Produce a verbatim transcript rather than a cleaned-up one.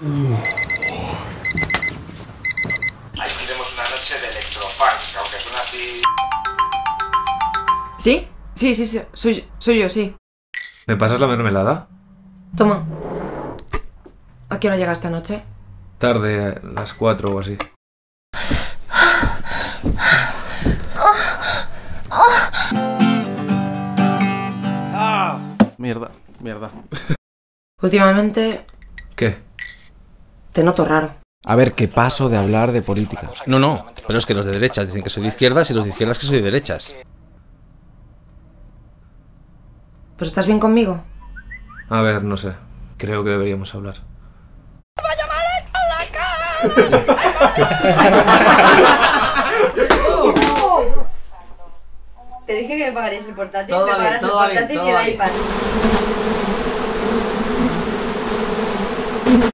Ahí tenemos una noche de electrofunk, aunque suena así... ¿Sí? Sí, sí, sí, soy, soy yo, sí. ¿Me pasas la mermelada? Toma. ¿A qué hora llega esta noche? Tarde, a las cuatro o así. ¡Ah! Mierda, mierda. Últimamente ¿Qué? te noto raro. A ver, que paso de hablar de política. No, no, pero es que los de derechas dicen que soy de izquierdas y los de izquierdas que soy de derechas. ¿Pero estás bien conmigo? A ver, no sé. Creo que deberíamos hablar. Te dije que me pagarías el portátil, Todo me va bien, pagaras el todo va bien, portátil todo y va el bien. iPad.